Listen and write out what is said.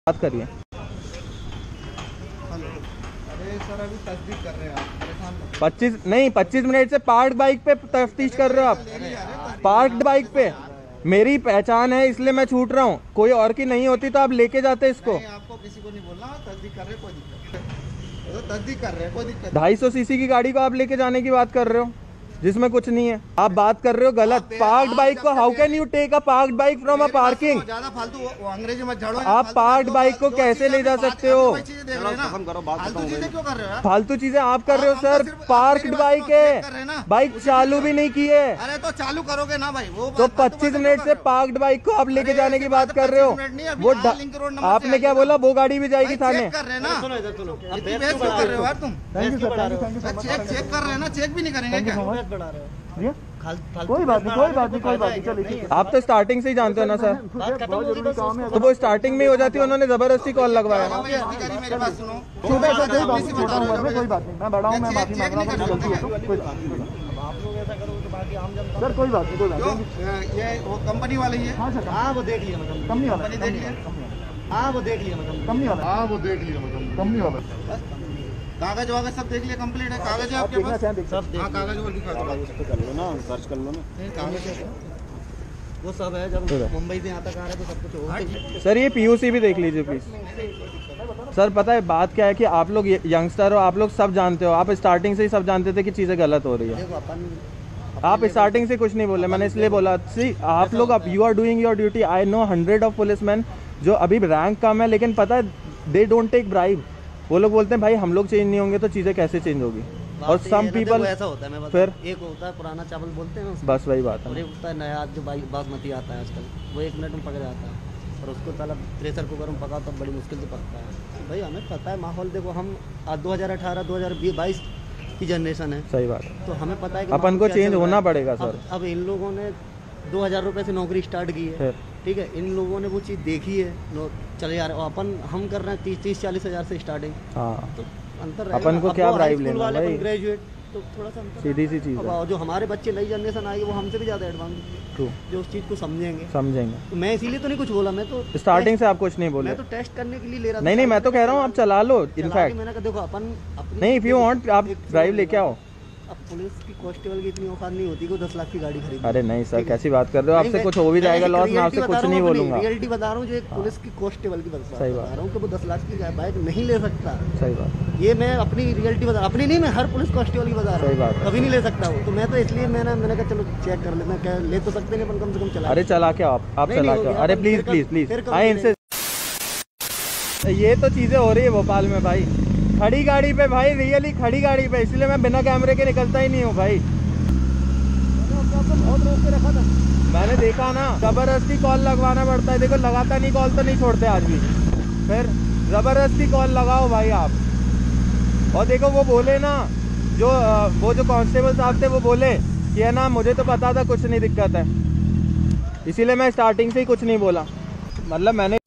बात करिए। अरे सर अभी तस्दीक कर रहे हैं आप, परेशान मत 25 मिनट से पार्क बाइक पे तफ्तीश कर रहे हो आप। पार्क बाइक पे मेरी पहचान है इसलिए मैं छूट रहा हूँ, कोई और की नहीं होती तो आप लेके जाते इसको। नहीं, आपको किसी को नहीं बोलना, तस्दीक कर रहे हैं, कोई दिक्कत नहीं। तो तस्दीक कर रहे हैं, कोई दिक्कत 250 सीसी की गाड़ी को आप लेके जाने की बात कर रहे हो जिसमें कुछ नहीं है। आप बात कर रहे हो गलत। पार्क्ड बाइक को how can you take a parked bike from a parking? ज्यादा फालतू वो अंग्रेजी मत झाड़ो। आप पार्क्ड बाइक को कैसे ले जा सकते हो? फालतू चीजें क्यों कर रहे हो? फालतू चीजें आप कर रहे हो सर। पार्क्ड बाइक है, बाइक चालू भी नहीं की है। अरे तो चालू करोगे ना भाई, वो तो 25 मिनट से पार्क्ड बाइक को आप लेके जाने की बात कर रहे हो। वो आपने क्या बोला, वो गाड़ी भी जाएगी थाने। कर रहे हैं ना, इतनी बहस क्यों कर रहे हो यार तुम? चेक कर रहे हैं ना, चेक भी नहीं करेंगे क्या? कोई बात नहीं चलिए। आप तो स्टार्टिंग से ही जानते हो ना सर, तो वो स्टार्टिंग में ही हो जाती है। उन्होंने जबरदस्ती कॉल लगवाया। मेरी बात सुनो, कोई बात नहीं, मैं बड़ा हूँ, मैं माफी मांग रहा हूँ, गलती है तो कोई बात नहीं। आप लोग ऐसा करोगे तो बाकी आम जनता सर कोई बात नहीं। ये वो कंपनी वाले ही है। हाँ वो देख लिया मतलब कंपनी वाला, देख लिया। हाँ वो देख लिया मतलब कंपनी वाला, हाँ वो देख लिया मतलब कंपनी वाला। कागज वागज सब देख लिया, कंप्लीट है। कागज है आपके पास? हाँ कागज वो दिखा दो। कर लो ना, सर्च कर लो ना। कागज है वो सब है, जब मुंबई से यहाँ तक आ रहे तो सब कुछ होगा। सर ये पीयूसी भी देख लीजिए प्लीज। सर पता है बात क्या है कि आप लोग यंगस्टर हो, आप लोग सब जानते हो। आप स्टार्टिंग से ही सब जानते थे कि चीज़ें गलत हो रही है। देखो अपन आप स्टार्टिंग से कुछ नहीं बोले, मैंने इसलिए बोला। सी आप लोग, आप you are doing your duty. I know 100 of policeman जो अभी रैंक कम है, लेकिन पता है दे डोंट टेक ब्राइब। वो लोग बोलते हैं भाई हम लोग चेंज नहीं होंगे तो चीज़ें कैसे चेंज होगी। और सम पीपल ऐसा होता है, मैं फिर एक होता है पुराना चावल बोलते हैं ना, बस वही बात और है। एक होता है नया जो बासमती आता है आजकल, वो 1 मिनट में पक जाता है। और उसको साला प्रेशर कुकर में पकाओ तब बड़ी मुश्किल से पकता है। भाई हमें पता है माहौल, देखो हम 2018 2022 की जनरेशन है, सही बात है। तो हमें पता है कि अपन को चेंज होना पड़ेगा सर। अब इन लोगों ने 2000 रुपये से नौकरी स्टार्ट की है, ठीक है। इन लोगों ने वो चीज़ देखी है, चले जा रहे हैं। अपन हम कर रहे हैं 30-40 हज़ार से स्टार्टिंग। हाँ तो अंतर अपन को क्या ब्राइब लेना लेना भाई, ग्रेजुएट, तो थोड़ा सा अंतर। सीधी सी चीज़ है। अब जो हमारे बच्चे नई जनरेशन आएगी वो हमसे भी ज़्यादा एडवांस, ट्रू, जो उस चीज़ को समझेंगे। समझेंगे। मैं इसीलिए तो नहीं कुछ बोला, मैं तो स्टार्टिंग से आप कुछ नहीं बोले। मैं तो टेस्ट करने के लिए ले रहा था। नहीं मैं तो कह रहा हूँ आप चला लो। इनफैक्ट मैंने कहा देखो अपन नहीं, इफ यू वांट आप ड्राइव लेके आओ। अब पुलिस की कांस्टेबल की इतनी औकात नहीं होती कि 10 लाख की गाड़ी खरीदे। अरे नहीं सर, कैसी बात कर रहे हो? आपसे कुछ हो भी जाएगा लॉस, मैं आपसे कुछ नहीं बोलूंगा। रियलिटी बता रहा हूँ, जो एक पुलिस की कांस्टेबल की बता रहा हूँ कि वो 10 लाख की बाइक नहीं ले सकता। सही बात, ये मैं अपनी रियलिटी बता, अपनी नहीं, मैं हर पुलिस कांस्टेबल की बता रहा हूँ। सही बात है। कभी नहीं ले सकता वो, तो मैं तो इसलिए मैंने कहा चलो चेक कर लेते हैं, क्या ले तो सकते नहीं, अपन कम से कम चला। अरे चला के आप चला के। अरे प्लीज प्लीज प्लीज आए इनसे। ये तो चीजें हो रही है भोपाल में भाई, खड़ी गाड़ी पे भाई, रियली खड़ी गाड़ी पे। इसलिए मैं बिना कैमरे के निकलता ही नहीं हूँ भाई। बहुत रोक के रखा था, मैंने देखा ना, जबरदस्ती कॉल लगवाना पड़ता है। देखो लगाता नहीं कॉल तो नहीं छोड़ते आज भी, फिर जबरदस्ती कॉल लगाओ भाई आप। और देखो वो बोले ना, वो जो कांस्टेबल साहब थे वो बोले कि है ना मुझे तो पता था कुछ नहीं दिक्कत है, इसीलिए मैं स्टार्टिंग से ही कुछ नहीं बोला। मतलब मैंने